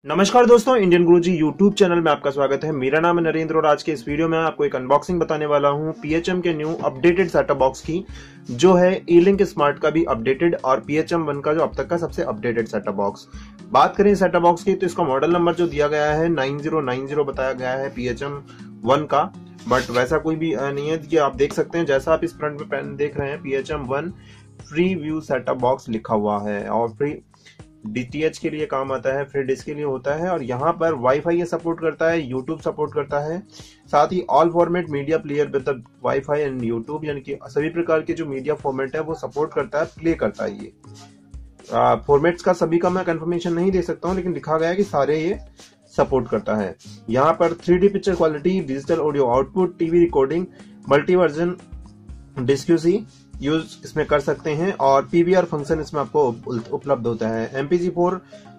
नमस्कार दोस्तों, इंडियन गुरुजी YouTube channel में आपका स्वागत है। मेरा नाम है नरेंद्र और आज के इस वीडियो में आपको एक अनबॉक्सिंग बताने वाला हूं PHM के न्यू अपडेटेड सेटअप बॉक्स की, जो है E-Link स्मार्ट का भी अपडेटेड और PHM 1 का जो अब तक का सबसे अपडेटेड सेटअप बॉक्स। बात करें सेटअप बॉक्स की तो इसका मॉडल नंबर जो दिया गया है 9090 बताया गया है PHM 1 का, बट वैसा कोई भी नहीं है। ये आप देख सकते हैं, जैसा आप इस फ्रंट में पैन देख रहे हैं PHM 1 free view setup box लिखा हुआ है और फ्री DTH के लिए काम आता है, फ्री डिस्क के लिए होता है और यहाँ पर वाईफाई ये सपोर्ट करता है, यूट्यूब सपोर्ट करता है, साथ ही all format media player with WiFi and YouTube, यानी कि सभी प्रकार के जो मीडिया फॉर्मेट है वो सपोर्ट करता है, प्ले करता है। ये फॉर्मेट्स का सभी का मैं कंफर्मेशन नहीं दे सकता हूँ, लेकिन लिखा गया है कि सारे ये सपोर्ट करता है। यहाँ पर 3D picture quality, digital audio output, TV recording, multiversion डिस्क्यूसी यूज इसमें कर सकते हैं और PVR फंक्शन इसमें आपको उपलब्ध होता है। MPG4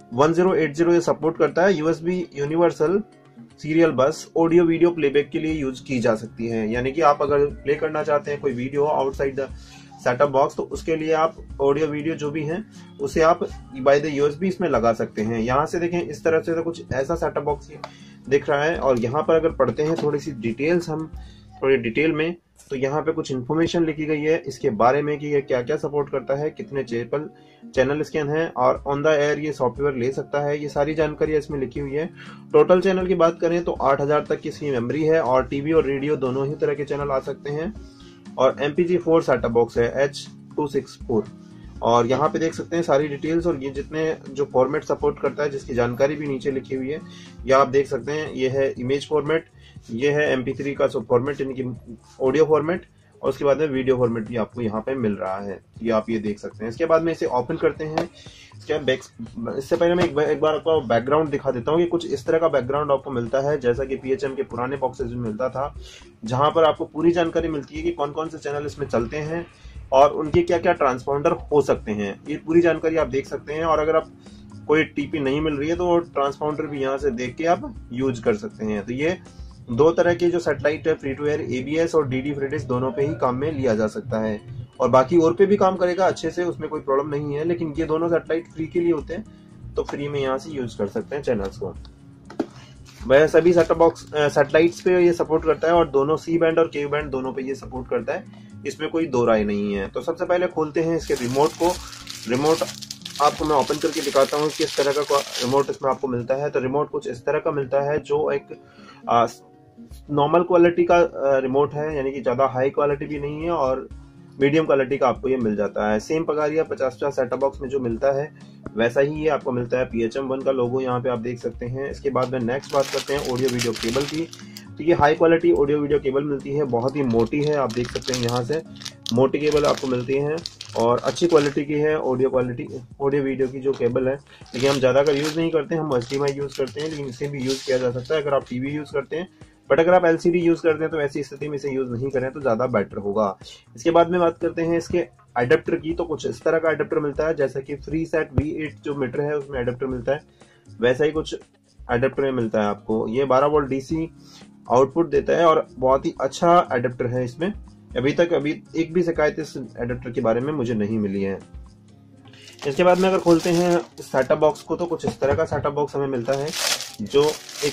1080 ये सपोर्ट करता है। USB universal serial bus audio video playback के लिए यूज की जा सकती है, यानी कि आप अगर प्ले करना चाहते हैं कोई video outside the setup box तो उसके लिए आप ऑडियो वीडियो जो भी है उसे आप बाय द USB इसमें लगा सकते हैं। यहाँ से देखें, इस तरह से तो कुछ ऐसा सेटअप बॉक्स दिख रहा है और यहाँ पर अगर पढ़ते हैं थोड़ी सी डिटेल्स हम थोड़ी डिटेल में, तो यहाँ पे कुछ इन्फॉर्मेशन लिखी गई है इसके बारे में कि ये क्या क्या सपोर्ट करता है, कितने चैनल स्कैन है और ऑन द एयर ये सॉफ्टवेयर ले सकता है। ये सारी जानकारी इसमें लिखी हुई है। टोटल चैनल की बात करें तो 8000 तक की इसकी मेमोरी है और टीवी और रेडियो दोनों ही तरह के चैनल आ सकते हैं और MPG4 सेटअप बॉक्स है H264 और यहाँ पे देख सकते हैं सारी डिटेल्स और ये जितने जो फॉर्मेट सपोर्ट करता है जिसकी जानकारी भी नीचे लिखी हुई है। ये आप देख सकते हैं, ये है इमेज फॉर्मेट, ये है MP3 का फॉर्मेट यानी कि ऑडियो फॉर्मेट और उसके बाद में वीडियो फॉर्मेट भी आपको यहाँ पे मिल रहा है, ये आप ये देख सकते हैं। इसके बाद में इसे ओपन करते हैं। इससे पहले मैं एक बार आपको बैकग्राउंड दिखा देता हूँ कि कुछ इस तरह का बैकग्राउंड आपको मिलता है जैसा कि PHM के पुराने बॉक्सेस में मिलता था, जहां पर आपको पूरी जानकारी मिलती है कि कौन कौन से चैनल इसमें चलते हैं और उनके क्या क्या ट्रांसपॉन्डर हो सकते हैं। ये पूरी जानकारी आप देख सकते हैं और अगर आप कोई TP नहीं मिल रही है तो ट्रांसपॉन्डर भी यहाँ से देख के आप यूज कर सकते हैं। तो ये दो तरह के जो सैटेलाइट है, फ्री टू एयर ABS और DD फ्री डिश, दोनों पे ही काम में लिया जा सकता है और बाकी और पे भी काम करेगा अच्छे से, उसमें कोई प्रॉब्लम नहीं है, लेकिन ये दोनों सैटेलाइट फ्री के लिए होते हैं तो फ्री में यहाँ से यूज कर सकते हैं चैनल्स को। वह सभी सेटअप बॉक्स सैटेलाइट्स पे ये सपोर्ट करता है और दोनों C बैंड और Ku बैंड दोनों पे ये सपोर्ट करता है, इसमें कोई दो राय नहीं है। तो सबसे पहले खोलते हैं इसके रिमोट को। रिमोट आपको मैं ओपन करके दिखाता हूँ किस तरह का रिमोट इसमें आपको मिलता है। तो रिमोट कुछ इस तरह का मिलता है, जो एक नॉर्मल क्वालिटी का रिमोट है, यानी कि ज्यादा हाई क्वालिटी भी नहीं है और मीडियम क्वालिटी का आपको ये मिल जाता है। सेम पगारिया 50 सेटअप बॉक्स में जो मिलता है वैसा ही ये आपको मिलता है। PHM 1 का लोगो यहाँ पे आप देख सकते हैं। इसके बाद में नेक्स्ट बात करते हैं ऑडियो वीडियो केबल की। तो ये high quality audio video cable मिलती है, बहुत ही मोटी है, आप देख सकते हैं यहाँ से मोटी केबल आपको मिलती है और अच्छी क्वालिटी की है ऑडियो वीडियो की जो केबल है। लेकिन हम ज्यादा अगर यूज नहीं करते, हम HDMI यूज करते हैं, लेकिन इसे भी यूज किया जा सकता है अगर आप TV यूज करते हैं, बट अगर आप LCD यूज करते हैं तो ऐसी स्थिति में इसे यूज नहीं करें तो ज्यादा बेटर होगा। इसके बाद में बात करते हैं इसके एडेप्टर की। तो कुछ इस तरह का एडेप्टर मिलता है, जैसा कि FreeSat V8 जो मीटर है उसमें एडेप्टर मिलता है, वैसा ही कुछ एडेप्टर में मिलता है आपको। ये 12 वोल्ट DC आउटपुट देता है और बहुत ही अच्छा एडेप्टर है। इसमें अभी एक भी शिकायत इस एडेप्टर के बारे में मुझे नहीं मिली है। इसके बाद में अगर खोलते हैं सेटअप बॉक्स को तो कुछ इस तरह का सेटअप बॉक्स हमें मिलता है, जो एक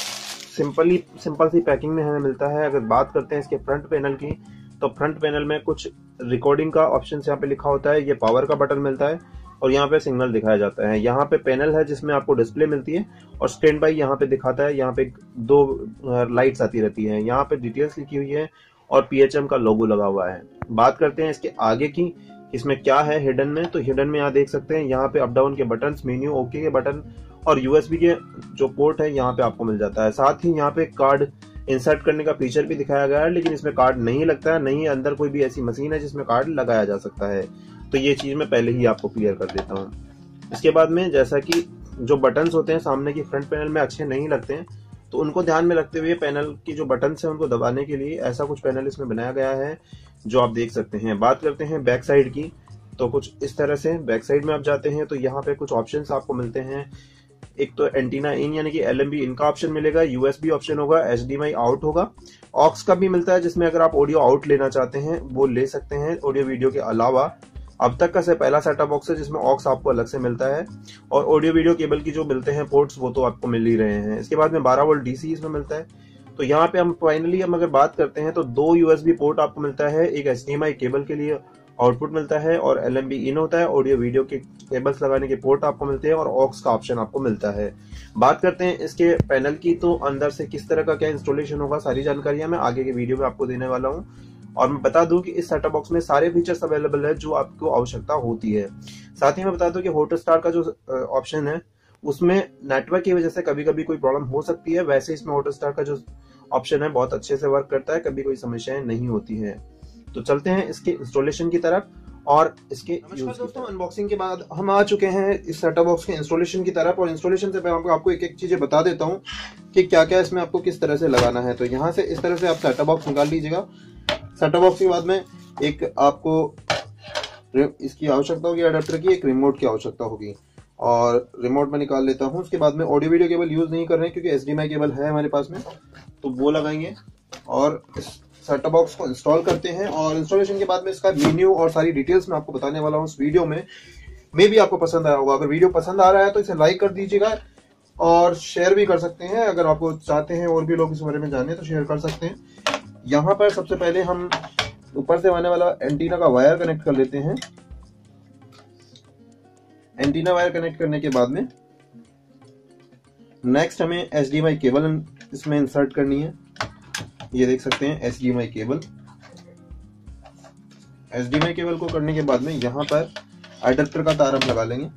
सिंपल सी पैकिंग में हमें मिलता है। अगर बात करते हैं इसके फ्रंट पैनल की, तो फ्रंट पैनल में कुछ रिकॉर्डिंग का ऑप्शन यहाँ पे लिखा होता है, ये पावर का बटन मिलता है और यहाँ पे सिग्नल दिखाया जाता है। यहाँ पे पैनल है जिसमें आपको डिस्प्ले मिलती है और स्टैंड बाई यहाँ पे दिखाता है। यहाँ पे दो लाइट्स आती रहती है, यहाँ पे डिटेल्स लिखी हुई है और PHM का लोगो लगा हुआ है। बात करते हैं इसके आगे की, इसमें क्या है हिडन में। तो हिडन में यहाँ देख सकते हैं, यहाँ पे अप डाउन के बटन, मेन्यू, ओके के बटन और USB के जो पोर्ट है यहाँ पे आपको मिल जाता है। साथ ही यहाँ पे कार्ड इंसर्ट करने का फीचर भी दिखाया गया है, लेकिन इसमें कार्ड नहीं लगता है, नहीं अंदर कोई भी ऐसी मशीन है जिसमें कार्ड लगाया जा सकता है। तो ये चीज मैं पहले ही आपको क्लियर कर देता हूँ। इसके बाद में जैसा कि जो बटन्स होते हैं सामने की फ्रंट पैनल में अच्छे नहीं लगते हैं, तो उनको ध्यान में रखते हुए पैनल की जो बटन्स हैं उनको दबाने के लिए ऐसा कुछ पैनल इसमें बनाया गया है, जो आप देख सकते हैं। बात करते हैं बैक साइड की, तो कुछ इस तरह से बैक साइड में आप जाते हैं तो यहाँ पे कुछ ऑप्शंस आपको मिलते हैं। एक तो एंटीना इन यानी कि LMB इनका ऑप्शन मिलेगा, USB ऑप्शन होगा, HDMI आउट होगा, ऑक्स का भी मिलता है जिसमें अगर आप ऑडियो आउट लेना चाहते हैं वो ले सकते हैं ऑडियो वीडियो के अलावा। अब तक का से पहला सेटअप बॉक्स है जिसमें ऑक्स आपको अलग से मिलता है, और ऑडियो वीडियो केबल की जो मिलते हैं पोर्ट्स वो तो आपको मिल ही रहे हैं। इसके बाद में 12 वोल्ट डीसी इसमें मिलता है। तो यहाँ पे हम फाइनली हम अगर बात करते हैं तो 2 यूएसबी पोर्ट आपको मिलता है, एक HDMI केबल के लिए आउटपुट मिलता है और LMB इन होता है। ऑडियो वीडियो के केबल्स लगाने के पोर्ट आपको मिलते हैं और ऑक्स का ऑप्शन आपको मिलता है। बात करते हैं इसके पैनल की, तो अंदर से किस तरह का क्या इंस्टॉलेशन होगा, सारी जानकारियां मैं आगे के वीडियो में आपको देने वाला हूं। और मैं बता दूं कि इस सेटअप बॉक्स में सारे फीचर्स अवेलेबल है जो आपको आवश्यकता होती है। साथ ही मैं बता दूं कि हॉटस्टार का जो ऑप्शन है उसमें नेटवर्क की वजह से कभी कभी कोई प्रॉब्लम हो सकती है, वैसे इसमें हॉटस्टार का जो ऑप्शन है बहुत अच्छे से वर्क करता है, कभी कोई समस्याएं नहीं होती है। तो चलते हैं इसके इंस्टॉलेशन की तरफ और इसके नमस्कार दोस्तों, अनबॉक्सिंग के बाद हम आ चुके हैं इस सेटअप बॉक्स के इंस्टॉलेशन की तरफ। और इंस्टॉलेशन से पहले आपको एक एक चीजें बता देता हूं कि क्या क्या इसमें आपको किस तरह से लगाना है। तो यहाँ से इस तरह से आप सेटअप बॉक्स निकाल लीजिएगा। सेटअप बॉक्स के बाद में एक आपको इसकी आवश्यकता होगी अडेप्टर की, एक रिमोट की आवश्यकता होगी, और रिमोट में निकाल लेता हूँ। उसके बाद में ऑडियो वीडियो केबल यूज नहीं कर रहे हैं क्योंकि HDMI केबल है हमारे पास में, तो वो लगाएंगे और इस सेटअप बॉक्स को इंस्टॉल करते हैं। और इंस्टॉलेशन के बाद में इसका मेन्यू और सारी डिटेल्स मैं आपको बताने वाला हूँ इस वीडियो में। भी आपको पसंद आया होगा। अगर वीडियो पसंद आ रहा है तो इसे लाइक कर दीजिएगा और शेयर भी कर सकते हैं। अगर आपको चाहते हैं और भी लोग इस बारे में जाने तो शेयर कर सकते हैं। यहाँ पर सबसे पहले हम ऊपर से आने वाला एंटीना का वायर कनेक्ट कर लेते हैं। एंटीना वायर कनेक्ट करने के बाद में नेक्स्ट हमें HDMI केबल इसमें इंसर्ट करनी है। ये देख सकते हैं HDMI केबल। HDMI केबल को करने के बाद में यहाँ पर एडेप्टर का तार हम लगा लेंगे।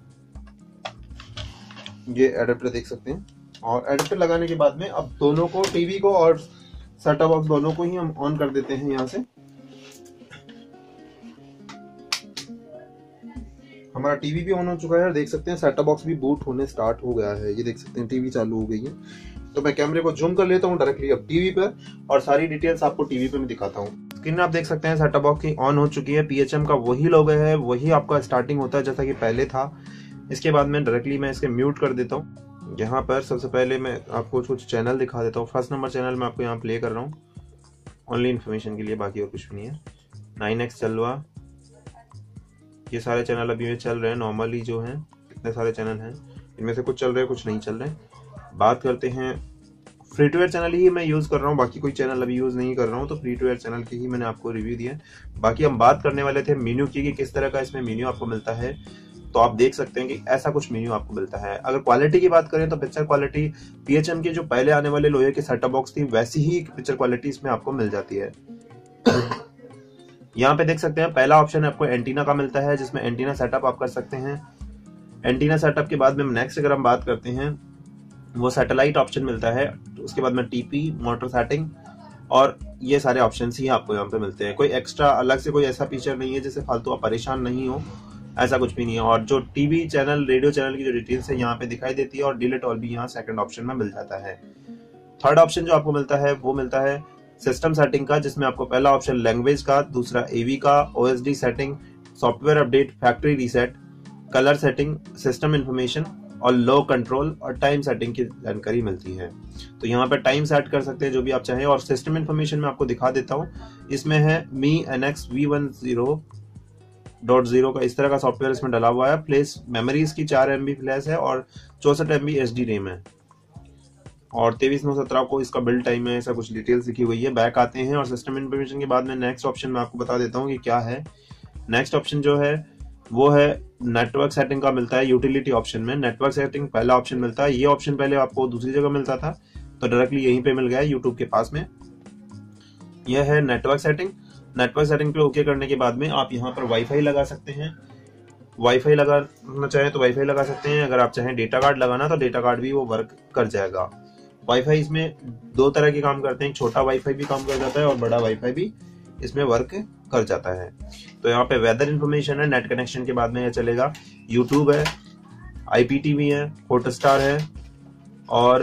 ये एडेप्टर देख सकते हैं। और एडेप्टर लगाने के बाद में अब दोनों को, टीवी को और सेटअप बॉक्स दोनों को ही हम ऑन कर देते हैं। यहाँ से हमारा टीवी भी ऑन हो चुका है। देख सकते हैं सेटअप बॉक्स भी बूट होने स्टार्ट हो गया है। ये देख सकते हैं टीवी चालू हो गई है। तो मैं कैमरे को जूम कर लेता हूँ डायरेक्टली अब टीवी पर, और सारी डिटेल्स आपको टीवी पे मैं दिखाता हूँ। स्क्रीन में आप देख सकते हैं सेटअप बॉक्स की ऑन हो चुकी है। PHM का वही लोगो है, वही आपका स्टार्टिंग होता है जैसा कि पहले था। इसके बाद में डायरेक्टली मैं इसके म्यूट कर देता हूँ। यहाँ पर सबसे पहले मैं आपको कुछ चैनल दिखा देता हूँ। फर्स्ट नंबर चैनल मैं आपको यहाँ प्ले कर रहा हूँ ओनली इन्फॉर्मेशन के लिए, बाकी और कुछ भी नहीं है। 9X चलवा, ये सारे चैनल अभी चल रहे हैं नॉर्मली जो हैं। इतने सारे चैनल हैं, इनमें से कुछ चल रहे हैं कुछ नहीं चल रहे। बात करते हैं, फ्री टू एयर चैनल ही मैं यूज कर रहा हूँ, बाकी कोई चैनल अभी यूज नहीं कर रहा हूँ। तो फ्री टू एयर चैनल की ही मैंने आपको रिव्यू दिया। बाकी हम बात करने वाले थे मेन्यू की कि किस तरह का इसमें मेन्यू आपको मिलता है। तो आप देख सकते हैं कि ऐसा कुछ मेन्यू आपको मिलता है। अगर क्वालिटी की बात करें तो पिक्चर क्वालिटी PHM के जो पहले आने वाले लोहे के सेटअप बॉक्स थी वैसी ही पिक्चर क्वालिटी इसमें आपको मिल जाती है। यहाँ पे देख सकते हैं पहला ऑप्शन आपको एंटीना का मिलता है, जिसमें एंटीना सेटअप आप कर सकते हैं। एंटीना सेटअप के बाद में नेक्स्ट अगर हम बात करते हैं वो सैटेलाइट ऑप्शन मिलता है। तो उसके बाद में TP, मोटर सेटिंग, और ये सारे ऑप्शंस ही आपको यहाँ पे मिलते हैं। कोई एक्स्ट्रा अलग से कोई ऐसा फीचर नहीं है जिससे फालतू आप परेशान नहीं हो, ऐसा कुछ भी नहीं है। और जो टीवी चैनल, रेडियो चैनल की जो डिटेल्स है यहाँ पे दिखाई देती है, और डिलीट ऑल भी यहाँ सेकंड ऑप्शन में मिल जाता है। थर्ड ऑप्शन जो आपको मिलता है वो मिलता है सिस्टम सेटिंग का, जिसमें आपको पहला ऑप्शन लैंग्वेज का, दूसरा AV का, OSD setting, software update, factory reset, colour setting, system information और लो कंट्रोल और टाइम सेटिंग की जानकारी मिलती है। तो यहाँ पे टाइम सेट कर सकते हैं जो भी आप चाहें। और सिस्टम इंफॉर्मेशन में आपको दिखा देता हूँ, इसमें है Mi NX V10.0 का इस तरह का सॉफ्टवेयर इसमें डला हुआ है। फ्लैश मेमोरी इसकी 4 MB फ्लैश है और 64 MB SD रैम है, और 23/9/17 को इसका बिल्ड टाइम है। ऐसा कुछ डिटेल्स लिखी हुई है। बैक आते हैं और सिस्टम इंफॉर्मेशन के बाद में नेक्स्ट ऑप्शन मैं आपको बता देता हूँ कि क्या है। नेक्स्ट ऑप्शन जो है वो है नेटवर्क सेटिंग का मिलता है। यूटिलिटी ऑप्शन में नेटवर्क सेटिंग पहला ऑप्शन मिलता है। ये ऑप्शन पहले आपको दूसरी जगह मिलता था, तो डायरेक्टली यहीं पे मिल गया यूट्यूब के पास में। यह है नेटवर्क सेटिंग। नेटवर्क सेटिंग पे ओके करने के बाद में आप यहाँ पर वाईफाई लगा सकते हैं। वाईफाई लगाना चाहें तो वाईफाई लगा सकते हैं। अगर आप चाहें डेटा कार्ड लगाना तो डेटा कार्ड भी वो वर्क कर जाएगा। वाईफाई इसमें 2 तरह के काम करते हैं, छोटा वाईफाई भी काम कर जाता है और बड़ा वाईफाई भी इसमें वर्क कर जाता है। तो यहाँ पे वेदर इन्फॉर्मेशन है। नेट कनेक्शन के बाद में यह चलेगा। यूट्यूब है, IPTV है, हॉटस्टार है, और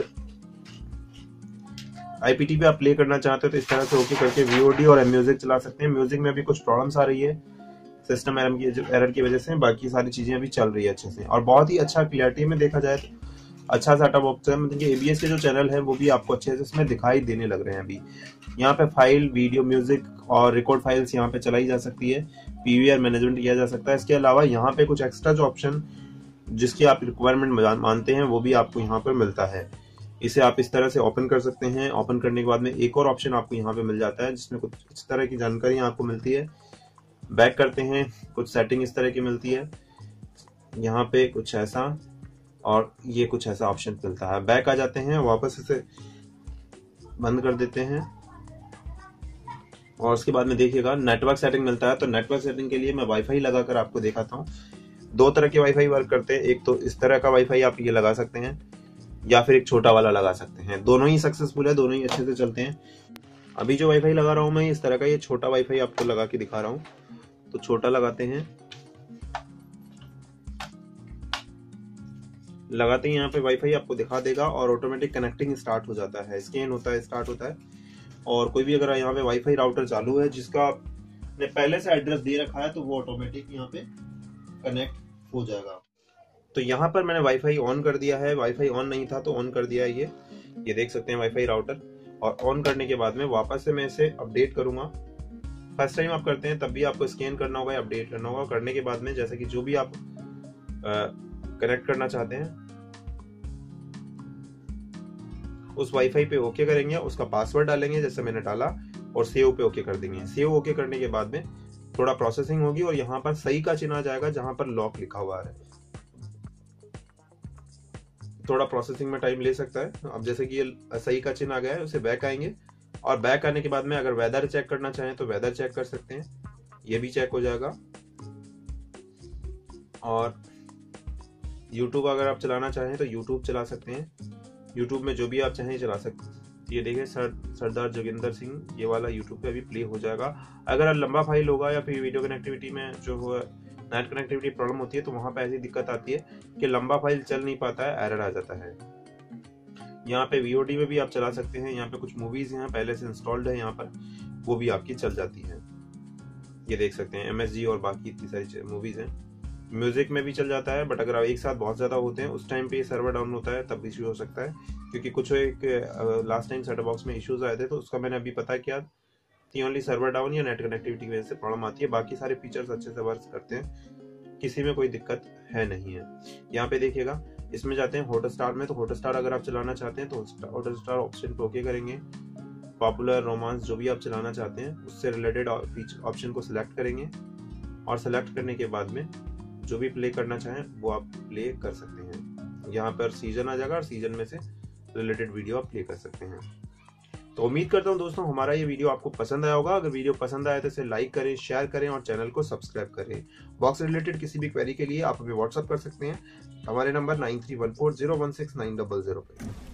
IPTV आप प्ले करना चाहते हो तो इस तरह से ओके करके VOD और म्यूजिक चला सकते हैं। म्यूजिक में भी कुछ प्रॉब्लम्स आ रही है सिस्टम एरर की वजह से, बाकी सारी चीजें अभी चल रही है अच्छे से। और बहुत ही अच्छा क्लियरिटी में देखा जाए अच्छा सेटअप बॉक्स है, मतलब कि ABS के जो चैनल है वो भी आपको अच्छे से इसमें दिखाई देने लग रहे हैं अभी। यहाँ पे फाइल, वीडियो, म्यूजिक और रिकॉर्ड फाइल्स यहाँ पे चलाई जा सकती है, PVR मैनेजमेंट किया जा सकता है। इसके अलावा यहाँ पे कुछ एक्स्ट्रा जो ऑप्शन जिसकी आप रिक्वायरमेंट मानते हैं वो भी आपको यहाँ पे मिलता है। इसे आप इस तरह से ओपन कर सकते हैं। ओपन करने के बाद में एक और ऑप्शन आपको यहाँ पे मिल जाता है जिसमें कुछ इस तरह की जानकारी आपको मिलती है। बैक करते हैं, कुछ सेटिंग इस तरह की मिलती है, यहाँ पे कुछ ऐसा और ये कुछ ऐसा ऑप्शन मिलता है। बैक आ जाते हैं, वापस इसे बंद कर देते हैं और उसके बाद में देखिएगा नेटवर्क सेटिंग मिलता है। तो नेटवर्क सेटिंग के लिए मैं वाईफाई लगाकर आपको दिखाता हूँ। दो तरह के वाईफाई वर्क करते हैं, एक तो इस तरह का वाईफाई आप ये लगा सकते हैं या फिर एक छोटा वाला लगा सकते हैं। दोनों ही सक्सेसफुल है, दोनों ही अच्छे से चलते हैं। अभी जो वाईफाई लगा रहा हूं मैं इस तरह का, ये छोटा वाईफाई आपको लगा के दिखा रहा हूं। तो छोटा लगाते हैं, लगाते ही यहाँ पे वाईफाई आपको दिखा देगा और ऑटोमेटिक कनेक्टिंग स्टार्ट हो जाता है, स्कैन होता है, स्टार्ट होता है। और कोई भी अगर यहाँ पे वाईफाई राउटर चालू है जिसका आपने पहले से एड्रेस दे रखा है तो वो ऑटोमेटिक यहाँ पे कनेक्ट हो जाएगा। तो यहाँ पर मैंने वाईफाई ऑन कर दिया है, वाईफाई ऑन नहीं था तो ऑन कर दिया है। ये देख सकते हैं वाईफाई राउटर। और ऑन करने के बाद में वापस से मैं इसे अपडेट करूंगा। फर्स्ट टाइम आप करते हैं तब भी आपको स्कैन करना होगा, अपडेट करना होगा। करने के बाद में जैसे कि जो भी आप कनेक्ट करना चाहते हैं उस वाईफाई पे ओके करेंगे, उसका पासवर्ड डालेंगे जैसे मैंने डाला और सेव पे ओके कर देंगे। सेव ओके करने के बाद में थोड़ा प्रोसेसिंग होगी और यहाँ पर सही का चिन्ह आ जाएगा जहां पर लॉक लिखा हुआ है। थोड़ा प्रोसेसिंग में टाइम ले सकता है। अब जैसे कि ये सही का चिन्ह आ गया है, उसे बैक आएंगे और बैक आने के बाद में अगर वेदर चेक करना चाहें तो वेदर चेक कर सकते हैं, ये भी चेक हो जाएगा। और YouTube अगर आप चलाना चाहें तो YouTube चला सकते हैं, YouTube में जो भी आप चाहें चला सकते हैं। ये देखिए सरदार जोगिंदर सिंह, ये वाला YouTube पे अभी प्ले हो जाएगा। अगर लंबा फाइल होगा या फिर वीडियो कनेक्टिविटी में जो है नेट कनेक्टिविटी प्रॉब्लम होती है तो वहां पे ऐसी दिक्कत आती है कि लंबा फाइल चल नहीं पाता है, एरर आ जाता है। यहाँ पे VOD में भी आप चला सकते हैं। यहाँ पे कुछ मूवीज हैं पहले से इंस्टॉल्ड है, यहाँ पर वो भी आपकी चल जाती है। ये देख सकते हैं MSG और बाकी इतनी सारी मूवीज हैं। म्यूजिक में भी चल जाता है, बट अगर एक साथ बहुत ज्यादा होते हैं उस टाइम पे सर्वर डाउन होता है तब इश्यू हो सकता है। क्योंकि कुछ एक लास्ट टाइम सेटअप बॉक्स में इश्यूज आए थे तो उसका मैंने अभी पता किया कि ओनली सर्वर डाउन या नेट कनेक्टिविटी की वजह से प्रॉब्लम आती है। बाकी सारे फीचर्स अच्छे से वर्क करते हैं, किसी में कोई दिक्कत है नहीं है। यहाँ पे देखिएगा, इसमें जाते हैं हॉटस्टार में। तो हॉटस्टार अगर आप चलाना चाहते हैं तो हॉटस्टार ऑप्शन पे ओके करेंगे। पॉपुलर, रोमांस जो भी आप चलाना चाहते हैं उससे रिलेटेड ऑप्शन को सिलेक्ट करेंगे और सिलेक्ट करने के बाद में जो भी प्ले करना चाहें वो आप प्ले कर सकते हैं। यहाँ पर सीजन आ जाएगा और सीजन में से रिलेटेड वीडियो आप प्ले कर सकते हैं। तो उम्मीद करता हूं दोस्तों हमारा ये वीडियो आपको पसंद आया होगा। अगर वीडियो पसंद आया तो इसे लाइक करें, शेयर करें और चैनल को सब्सक्राइब करें। बॉक्स रिलेटेड किसी भी क्वेरी के लिए आप हमें व्हाट्सअप कर सकते हैं, हमारे नंबर 9314016900 पे।